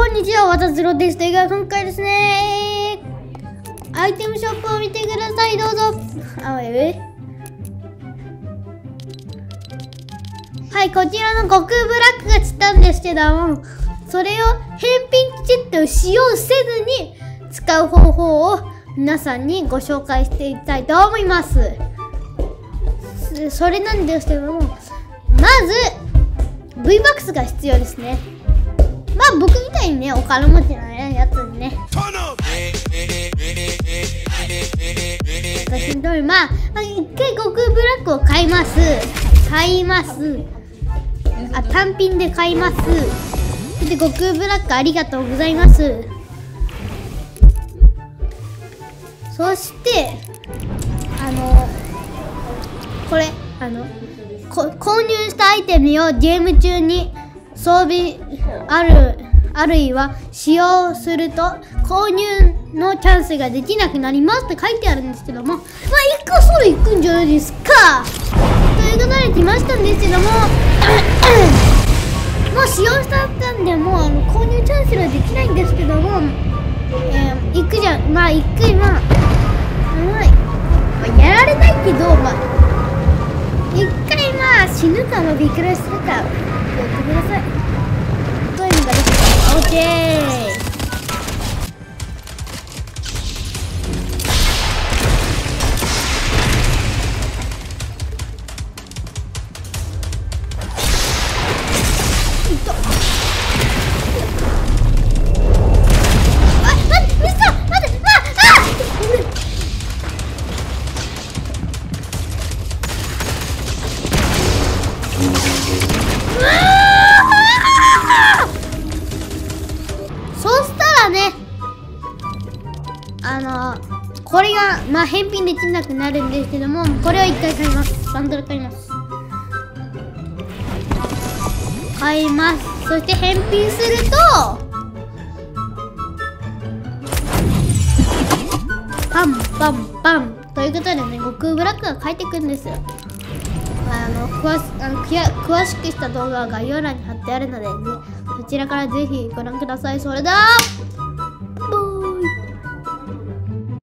こんにちは、私ロです。今回ですね、アイテムショップを見てください、どうぞ。はい、こちらの極ブラックが散ったんですけども、それを返品きちっと使用せずに使う方法を皆さんにご紹介していきたいと思います。それなんですけども、まず V バックスが必要ですね。まあ僕みたいにね、お金持ちなやつにね、私の通り、まあ一回極ブラックを買います。単品で買います。で、極ブラックありがとうございます。そしてこれ購入したアイテムをゲーム中に装備あるいは使用すると購入のチャンスができなくなりますって書いてあるんですけども、まあ1個それ行くんじゃないですか。ということで来ましたんですけどももう使用したんでもう購入チャンスはできないんですけども、行くじゃん。まあ1回やられないけど、まあ1回死ぬかびっくりするかやってください。そういうのができた。オッケー。そうしたらね、これが返品できなくなるんですけども、これは1回買います。バンドル買います。そして返品するとパンパンパンということでね、悟空ブラックが返ってくるんですよ。詳しくした動画は概要欄に貼ってあるので、そちらからぜひご覧ください。それでは